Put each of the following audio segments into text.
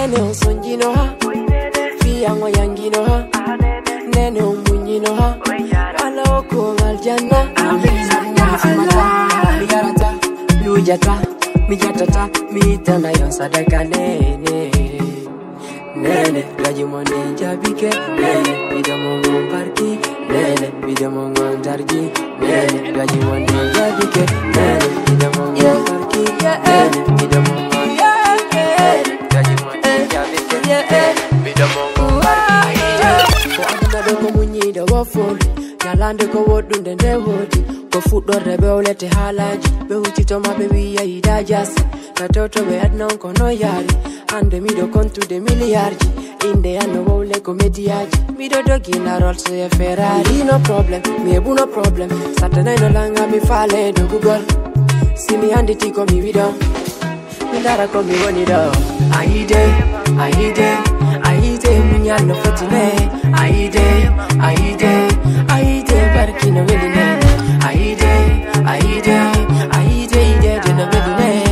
Nene unsongino ha, fiyango yangino ha, nene umunyino ha, ala oko ngaljana. Migarata, lujata, mijatata, mitana yon sadaka nene. Nene, gaji mone jabike, nene, bidamongo parki, nene, bidamongo darji, nene, gaji mone jabike, nene, bidamongo parki, nene, bidamongo gaji mone jabike, bidamongo parki. Ko aduna do ko munyi do wofoli, nyalande ko wodunde nde wodi, ko fuddo rebe olete halaji, be uchito mabebi ya idajasi, katoto be adnon kono yari. Ande mi do kontu de miliardi, inde ano wole komediaji. Mi do dogi na Rolls e Ferrari, no problem, mi ebu no problem. Saturday no langa mi fale do Google. Si mi andi tiko mi wido, mi dara ko mi woni do. Aide, munyano fotine. Aide, barki no weline. Aide, de no weline.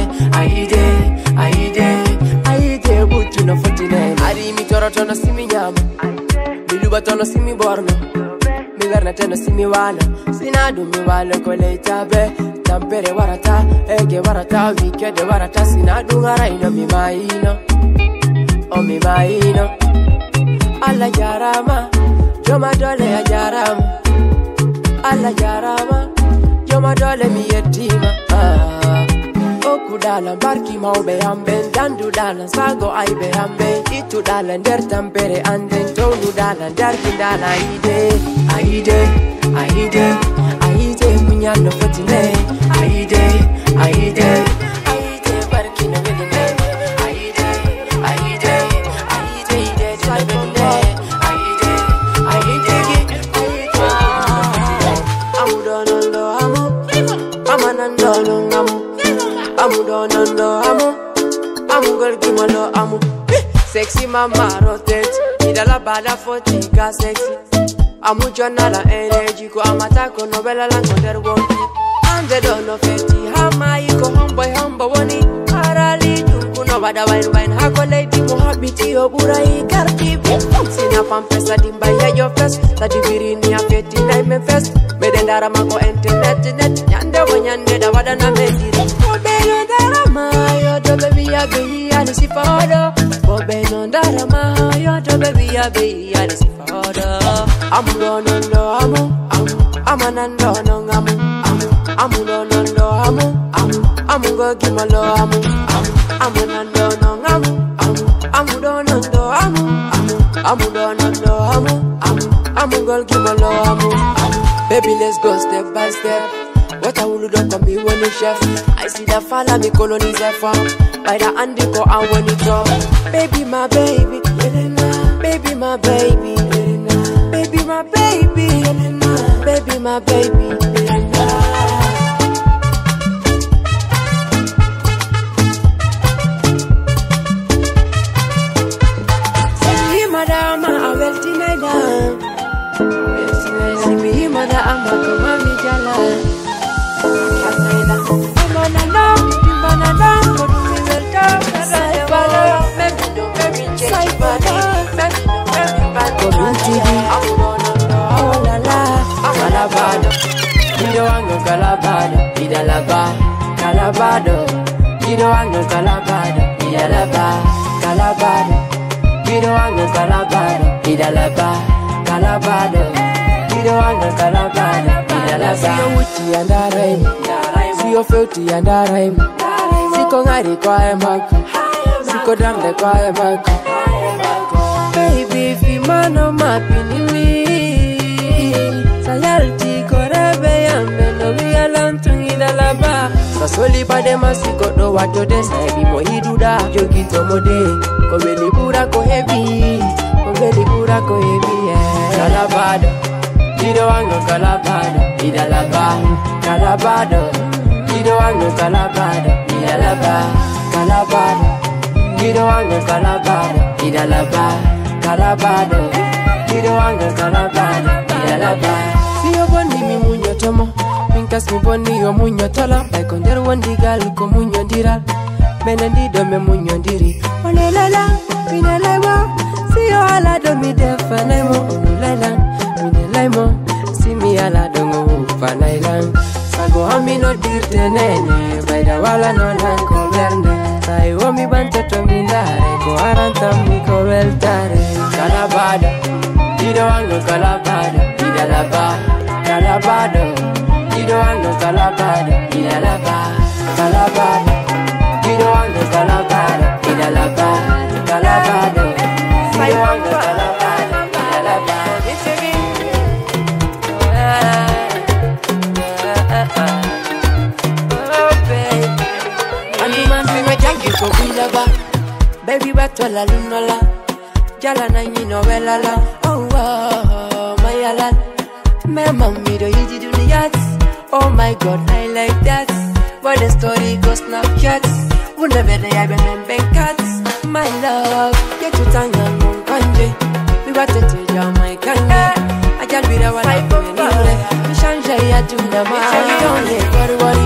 Aide, butu no fotine. Ari mi toroto no simi nyama, mi lubato no simi borno, mi vernete no simi wala. Sinadu mi wala ko leitabe, tampere warata, ege warata, wikede warata. Sinadu ngaraino mi maino, o mi maino. Alla jarama, joma dole a jarama. Alla jarama, joma dole mi yetima. Okudala barki maube amben, dandu dala sago aibe amben. Itu dala nder tampere anden, tonu dala darki dala. Aide, munyano fotine. Aide, barki no weline. Aide, amudonondo amu, amanandono amu. Amudonondo amu, amugolgimolo amu. Sexy mama rotate, idala bada fotika sexy. Amu jonala energy ko amatako novela lango derwonki. Ande dono feti hama iko hombo woni. Arali jungu no bada wine hako lady mo habiti oburai kartibi. Sina pampesa dimba ya yo fest, tadivirini ya feti na ime fest. Bedendara mako internet, nyande wanyande da wada na mediri. Yo do baby ya be ya de sifodo. Bobe no ndara ma yo do baby ya be ya de sifodo. Amudonondo amu, amanando no amu. Amudonondo amu, amugogimolo amu. Amunando no amu. Amudonondo amu, amudonondo amu. Amugogimolo amu. Baby, let's go step by step. What I will do come be one chef. I see the fella me colonize farm. By the andiko I want it up. Baby, my baby, baby, my baby, baby, my baby, baby, my baby. See madam, I will deny that. See me, madam, I come on me jala. Sio filthy and I rhyme. Siko ngari kwa emako, siko damle kwa emako. Baby, if you mano mapini mi, sayalti korebe yambe no vialantungi dalaba. Sasoli pade masiko do wato desa ebi mo hiduda. Jogi tomode, kobeli pura ko heavy, kobeli pura ko heavy. Kalabado, ido wango kalabado, idalaba, kalabado. Ido wango kalabado, idalaba, kalabado. Ido wango kalabado, idalaba, kalabado. Ido wango kalabado, idalaba. Siyo boni mi munyo tomo, minkas mi boni yo munyo tola. Baikonder wandi gal ko munyo dira, menendi do me munyo diri. Olelala. Mine laimo, see you ala do mi defa laimo, unulailan. Mine laimo, see me ala do ngufa lailan. Sago ami no dirte nene, baida wala no lan koverne. Sai omi bante to mindare, ko aranta mi ko veltare. Kalabada, ido ango kalabada, ida laba. Kalabado, ido ango kalabada, ida laba. Kalabada, ido ango kalabada, ida laba. Kalabado, ido ango kalabada, ida laba. Baby, but la lunola, jala na ni novela la. Oh, my alan, my mommy do you do the yachts? Oh my God, I like that. But the story goes Snapchats. Whenever they have been cats, my love, get to tanga mon kanje. We got to tell my kanje. I can't be the one I put in it. We change ya to the man. Don't get worry.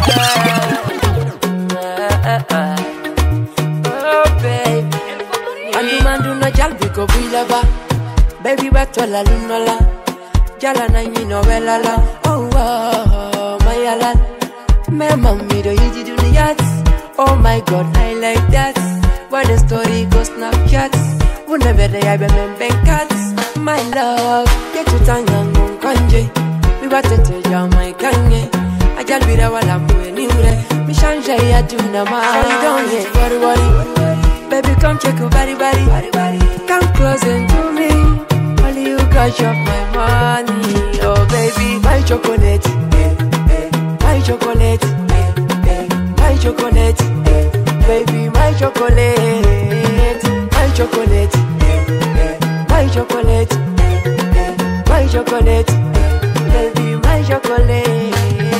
Mandu na jalbi ko bilaba, baby bato la lunola, jala na ni novela la. Oh my alan, my mommy do you do the yachts? Oh my God, I like that. But the story goes Snapchats. Whenever they have been cats, my love, get to tanga mon kanje. We bato te my kanye. I jalbi da wala muenure, mi shanja ya tuna ma. Don't get worry. Baby, come check your body. Come close into me. Only you can shop my money. Oh, baby, my chocolate. My chocolate. My chocolate. Baby, my chocolate. My chocolate. My chocolate. My chocolate. Baby, my chocolate.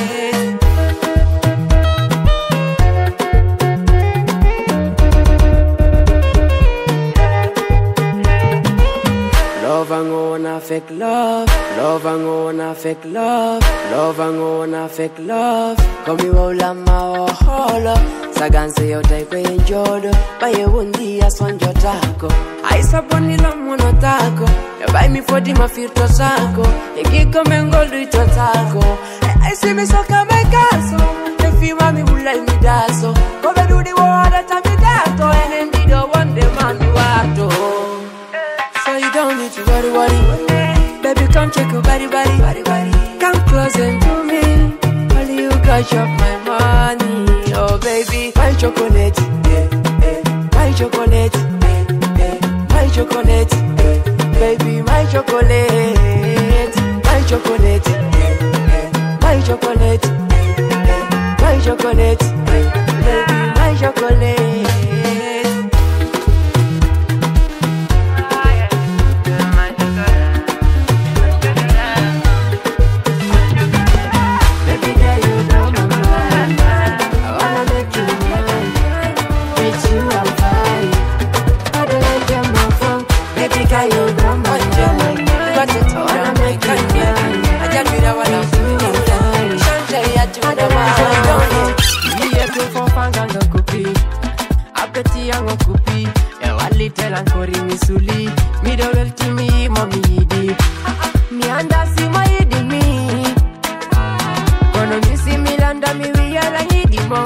Love and gonna fake love, love and gonna fake love, love and gonna fake love. Come you all on my holo, saganse yo type in jodo, buy a wundi as one jotako. I saboni la monotako, you buy me for the mafirto sako, you give come and go do it taco. I see me so come and caso, if you want me will let me daso, come and do the war that I be dato, and then the one the man you are to. So you don't need to worry. Baby, come check your body. Come close into me. Only you can shop my money. Oh baby, my chocolate. My chocolate. My chocolate. Baby, my chocolate. My chocolate. My chocolate. My chocolate. Baby, my chocolate. Yango kupi, e wali tela nkori misuli, mi do welti mi mami yidi, mi anda si ma yidi mi, kono misi milanda mi wiyala yidi mo,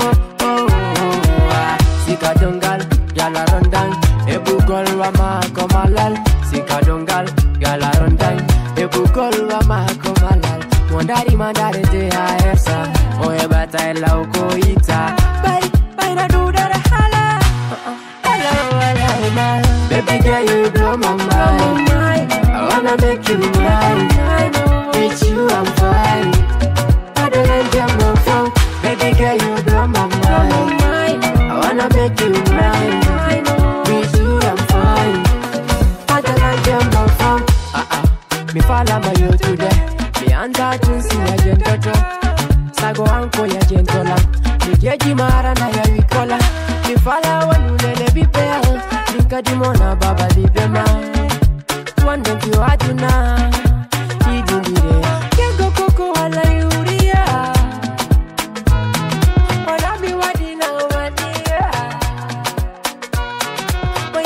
sika dongal, yala rondan, e bugol wa ma komalal, sika dongal, yala rondan, e bugol wa ma komalal, mandari te haesa, oye bata ela uko ita, bye na do that hala. Baby girl, you blow my mind. I wanna make you mine. With you I'm fine. I don't like them no fun. Baby girl, you blow my mind. I wanna make you mine. With you I'm fine. I don't like them no fun. Me follow my you today. Me anda tunsi ya jentoto. Sago anko ya jentola. Me jeji mara na ya wikola. Me follow wanulele bipea. Kadimona baba libema wande tu aduna idindire kego koko wala yuria wala mi wadina wadia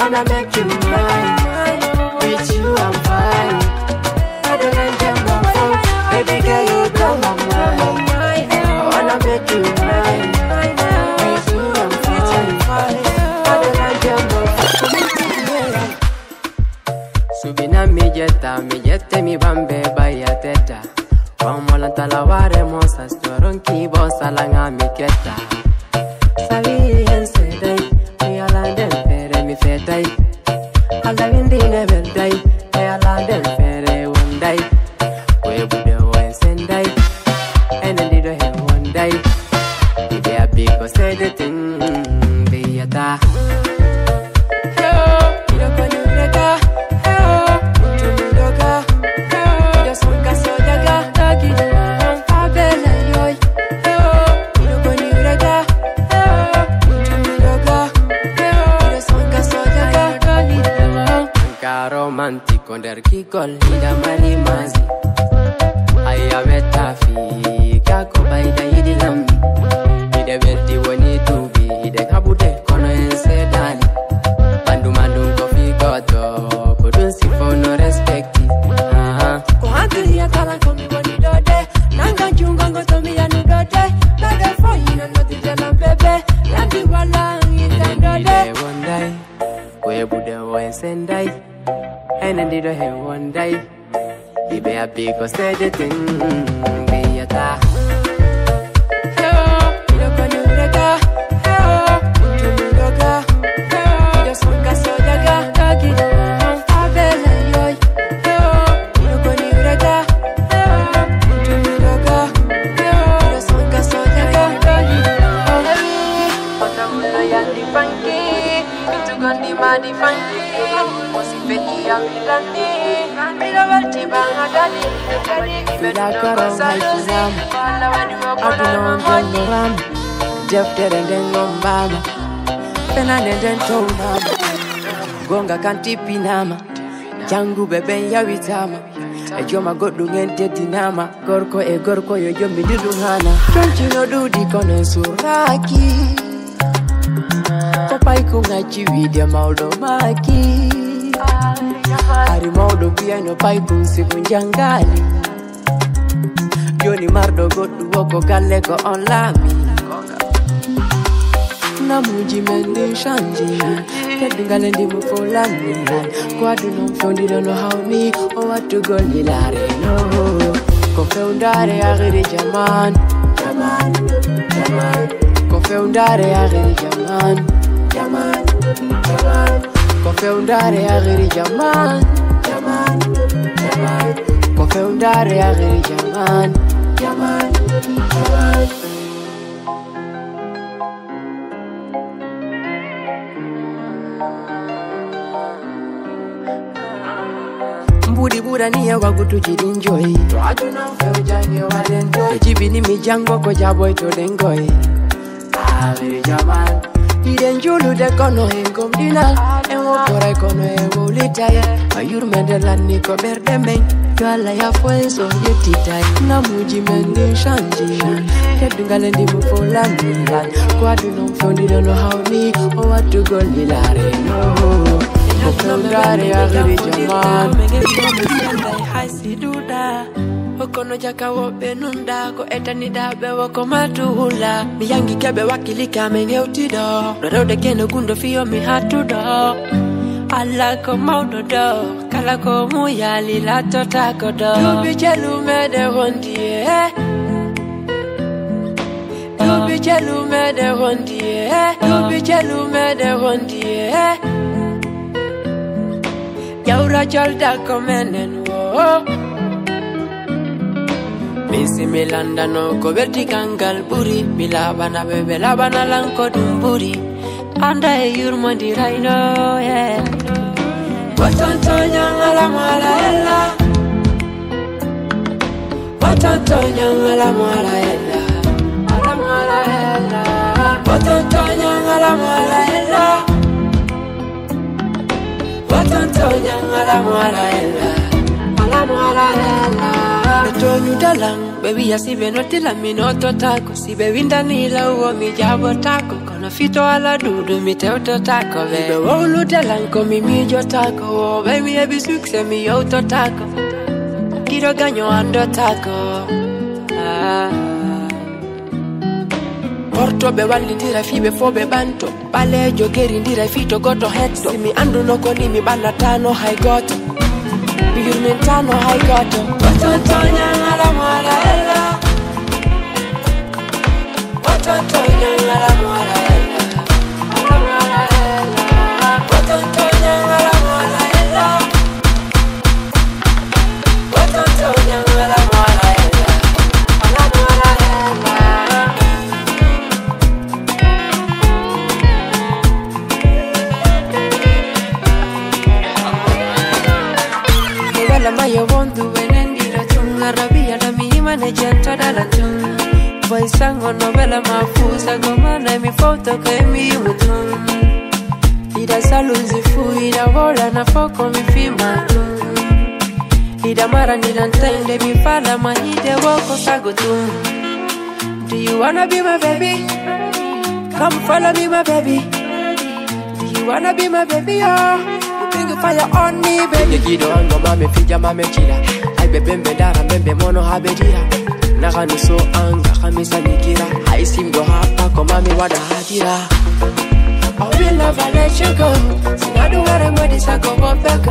wanna make you mine. With you I'm fine. I don't like them no more. Baby girl, you blow my mind. I wanna make you mine. With you I'm fine. I don't like them no more. Subina mi jette mi bambe baya teta. Wamola talaware mosa storon ki bosa langa mi keta. Sabi yense dai, mi alanden pere mi fedai. Alla vindi never die, mi alanden pere one day. We bude one sendai, and then did he one day. If you big or say the thing, be a ta. Romantico der kikol hida mali mazi aya metafi kako baida hidi lambi hide belti woni tubi hide kabude kono ense dali mandu kofi goto kodun sifo no respect ko hantri ya kala komi woni dode nanga junga ngoto mi anu dode dode fo ina no ti jana bebe landi wala itandode one day we bude wo sendai. And then did I have one day? He be a big or say the thing, be a ta. Gonga kantipi nama Jangu bebe ya witama Ejoma godu ngente dinama Gorko e gorko yo jomi dudungana Don't you know do di kono suraki Kopai kunga chiwi dia maudo maki Hari maudo pia no pai kung sikunjangali Joni mardo godu woko gale ko onlami Namuji mendi shanji Kedingale ndi mufulani Kwa do not found it don't know how me Or what to go nilare no Kofe undare agiri jaman Jaman, jaman Kofe undare agiri jaman Jaman, jaman Kofe undare agiri jaman Jaman, jaman Kofe undare agiri jaman Jaman, jaman Mbudi buda niya wagutu jirinjoy Tuatu na mfeo jange wadenjoy Ejibini mijango ko jaboy to dengoy Aviri jaman Idenjulu de kono hengom dinal Enwo kora kono ewo litay Ayur mendelan niko berdemeng Juala ya fuenso yetitay Namuji mendi shanji Kedungale ndi mufola milan Kwa do not found it don't know how me Or what to go nilare no Okondare agiri jaman Haisi duda Okono jaka wobe nunda Ko etani dabe wako matuhula Miyangi kebe wakilika menge utido Dorode keno gundo fiyo mi hatudo Ala ko maudo do Kala ko muyali la tota kodo Yubi chelu mede hondie Yubi chelu mede hondie Yubi chelu mede hondie Yaura cholda komenen wo Misi milanda no koberti kangal buri Milabana bebe labana lanko dumburi Anda e yurmandi raino yeah Watantonya ngala mala ella Watantonya ngala mala ella Ala mala ella Watantonya ngala mala ella Watantonya ngala mala ella Ala mala ella to new dalang, baby I see venoti la minoto taco, si bevi ndanila uo mi jabo taco, kono fito ala dudu mi teuto taco, ve wolu dalang komi mi jo taco, baby ebi sukse mi auto taco, kiro ganyo ando taco. Porto be walindira fibe fobe banto, bale jogeri ndira fito goto hetto, si mi ando no koni mi balatano hai goto. Mentano hai goto Watotonya ngala mwala ella Watotonya ngala mwala ella Ngala mwala ella Watotonya ngala mwala ella Watotonya ngala mwala ella Ngala mwala Mayo wondu wenendira tunga rabia da mi manejenta dala tung Boy sango novela mafusa gomana mi foto ke mi mutun Ida salunzi fu ida vola na foko mi fima tung Ida mara nilantende mi fala mahide woko sagutum Do you wanna be my baby? Come follow me my baby Do you wanna be my baby oh? Bring fire on me, baby. Kido ango mame fija mame chila. Ai bebe mbedara bebe mono habedira. Nakani so anga kamisa nikira. Ai simgo hapa ko mame wada hajira. I will never let you go. Sinadu ware mwedi sako bopeko.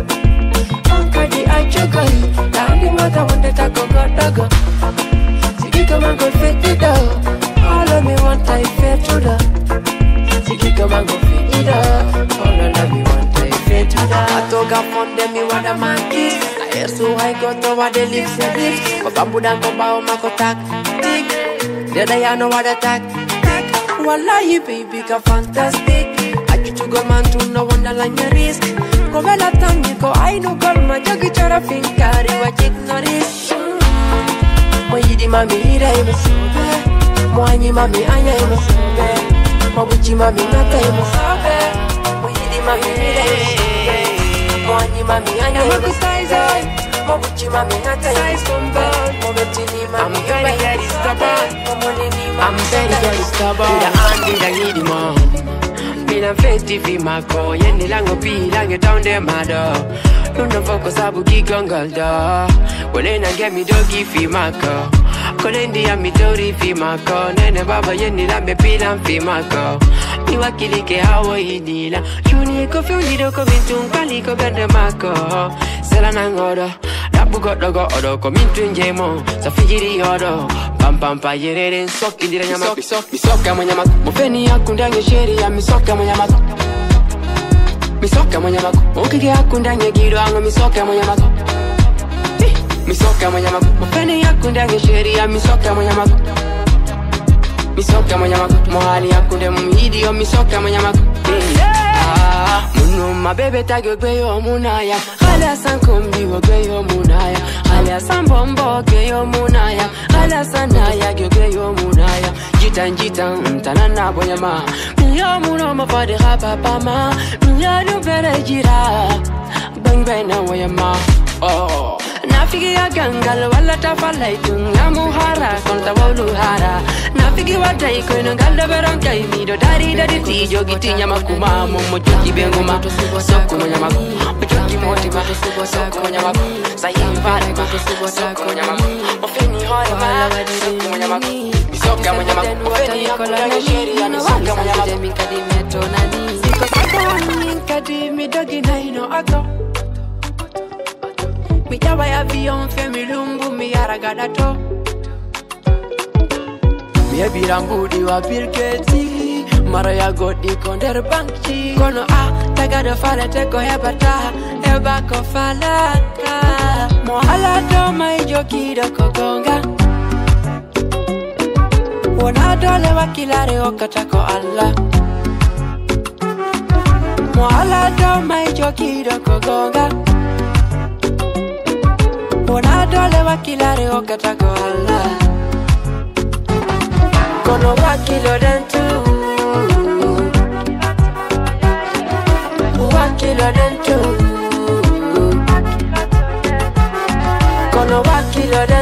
Ankadi achugo. Dandi mata wande tako godogo. Sikiko mango fitido. All of me want I fit to the. Sikiko mango fitido. All of me want I took up on them, me what a man kiss. I hear so I got over the lips and lips. But bamboo dan go bow my kotak. Tick. Did I know what attack? Tick. Wallahi baby, ka fantastic. I get to go man to no one line your risk. Go well at go I know girl my juggy chara finkari wa ignorance. Mo yidi mami ira imo sobe. Mo anyi mami anya imo sobe. Mo buchi mami nata imo sobe. Mo yidi mami ira imo sobe. Mwanyi mami anya mami size Mobuchi mami nata yisomba Mobetini mami I'm very stubborn I'm very stubborn Ida andi da ngidi mo Mina festi fi mako Yendi lango pi lango down de mado Nuno foko sabu kigongal da Wale na gemi dogi fi mako Kolendi ya mitori fi mako Nene baba yendi lambe pilan fi mako Iwakili ke hawa idila Yuni ko fiulido ko bintun kali ko bende mako Sela nangodo Dapu godo ko mintun jemo Sa fijiri yodo Pam pam pa yereren sok indira nyama Misoka mo nyama Mufeni yakundange sheria misoka mo nyama Misoka mo nyama Ukike yakundange giro ango misoka mo nyama Misoka mo nyama Mufeni yakundange sheria misoka mo nyama Misoka manyama mohali yakunde mumhidi yo misoka manyama Munu mabebe tagyo gweyo munaya Khala sankumbi wo gweyo munaya Khala sambombo gweyo munaya Khala sanaya gweyo munaya Jitan mtanana bonyama Miyo muno mafade khapa ma Miyo nubere jira Bang bang na wayama Oh Nafigi ya gangal wala tafalay tunga muhara konta woluhara Nafigi watai koino galda berankai mido dari tijo gitinya makuma momo joki benguma soko nyama joki motima soko nyama sayi vale soko nyama ofeni hore ma soko nyama bisoka nyama ofeni yakula sheria ni soko nyama demi kadimeto nani siko sako kadimi dogi naino ato Mi jawa ya avion femi lumbu mi yaragada to Mi ebira mbudi wa birketi Mara ya godi konder bankchi Kono tagado fale teko hebata Eba ko falaka Mo ala do mai jokido kogonga Wona dole wakilare okatako Allah Mo ala do mai jokido kogonga Wona dole wakilare okatako Allah Kono wakilo dentu Wakilo dentu Kono wakilo dentu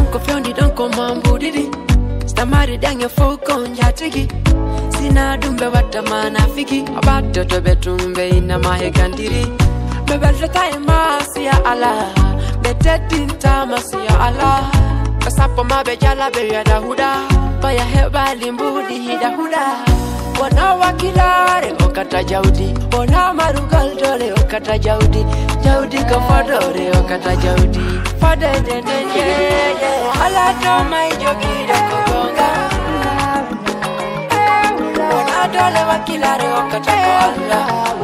ko fyondi don ko mambudidi stamari dange foko njatigi sina dumbe watamana fiki abato to betumbe ina mahegandiri bebelta imasi ya Allah betedin tamasi ya Allah kasapo mabejala be ya dahuda baya heba limbudi hidahuda wana wakilare okata jaudi wana marugal dole okata jaudi jaudi ko fodore okata jaudi fode de ala to mai jogi do ko gonga wana dole wakilare okata ko Allah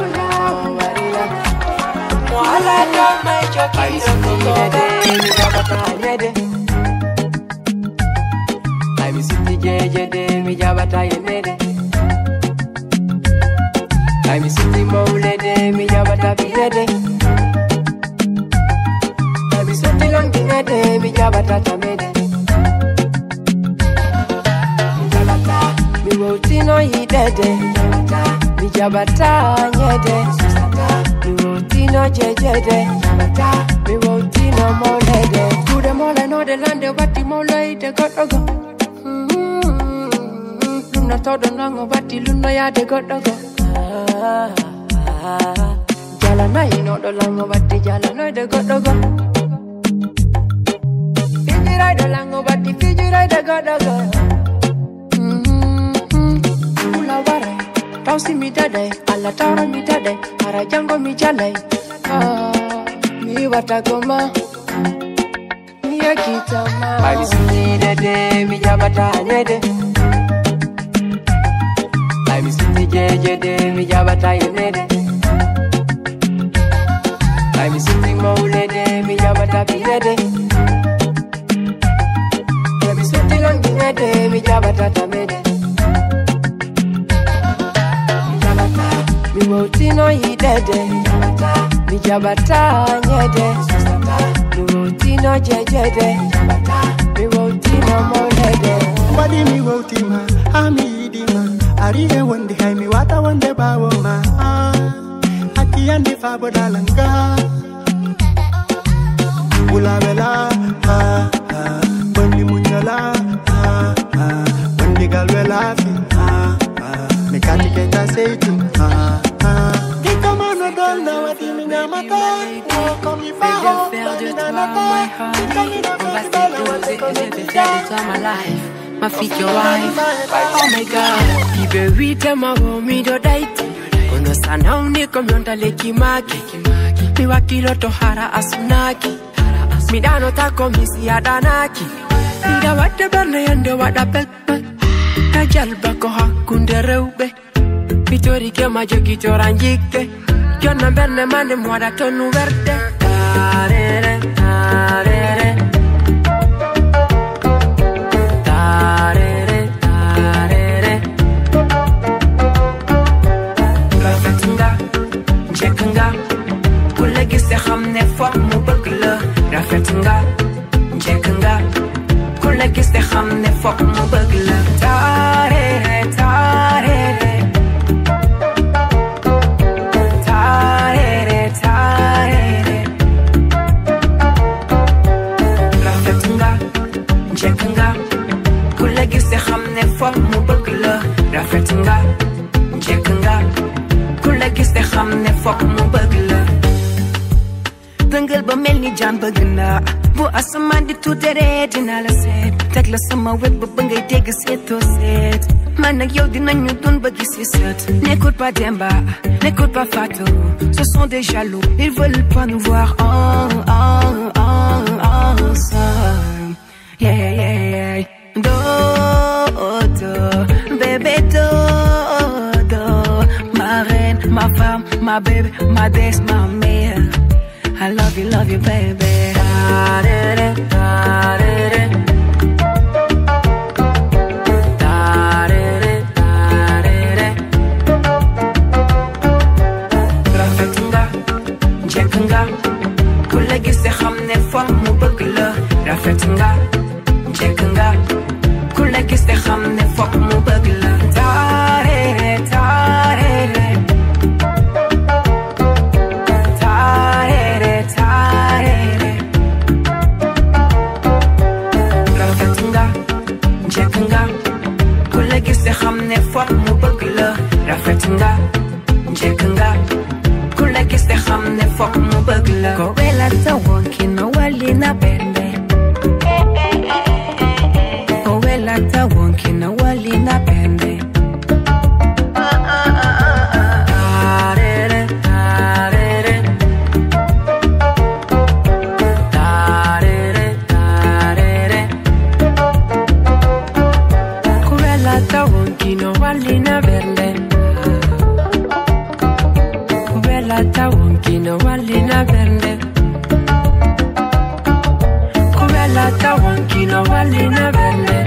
ala to mai jogi do ko gonga mi siti jeje de mi jabata yenede I mi siti mole de mi jabata bidede I mi siti longine de mi jabata tamede mi jabata mi wotino yidede mi jabata nyede mi wotino jejede mi wotino molede kude mole no de lande wati mole ide godogo Luna todo nango bati luna ya de godogo Jala na ino do lango bati jala no de godogo Fijirai do lango bati fijirai de godogo Ula ware tausi mi dade ala taura mi dade ara jango mi jale mi watagoma mi akitama Ai sini dade mi jabata nyede mi siti jeje de mi jabata yenede I mi siti mole de mi jabata bidede I mi siti longine de mi jabata tamede mi jabata mi wotino yidede mi jabata nyede mi wotino jejede mi wotino molede Wadi mi wotima ami yidima Ariye wande hai mi wata wande bawo ma Aki andi fabo dalanga Ula vela Bandi munyala Bandi galvela fi Mekati keta seiti Kika mano donna wadi mi namata Komi faho Bandi nanata On va s'écloser, je vais faire de toi ma life ma future wife. Oh my God, ibe wite mawomi do daiti. Kono sana uniko myonda leki maki. Mi wakilo tohara asunaki. Mi dano tako misi adanaki. Nda wate berne yende wada pelpe. Kajalba ko hakunde reube. Pitori ke majogi toranjike. Kiona berne mande mwada tonu verde. Tarere, tarere. Rafetinga, Jekanga, Kulagiste Hamne Fok Mubagla, Tare, Tare, Tare, Tare, Rafetinga, Jekanga, Kulagiste Hamne Fok Mubagla, Rafetinga, Jekanga, Kulagiste Hamne Fok Mubagla. Tangal ba melni jamba gna bu asman di tutere dina la set tek la sama web ba ngay deg seto set man ak yow dinañu dun ba gis set n'écoute pas Demba n'écoute pas Fatou ce sont des jaloux ils veulent pas nous voir ensemble yeah yeah yeah do bébé do ma reine ma femme ma bébé ma des ma mère I love you, baby. Da-da-da, da-da-da. Da-da-da, da-da-da. Rafetinga, Jekanga, Kulagi se hamne fa mu bagla. Rafetinga, Jekanga, Kulagi se hamne fa mu bagla. Da-da-da, da-da-da. foog mu bëgg la rafet nga njëkk nga ku la gis te xam ne foog mu bëgg la ko wela ta wonki no wali na bende ko wela ta wonki no wali na bende no walina verde Bella tawonki no walina verde Bella tawonki no walina verde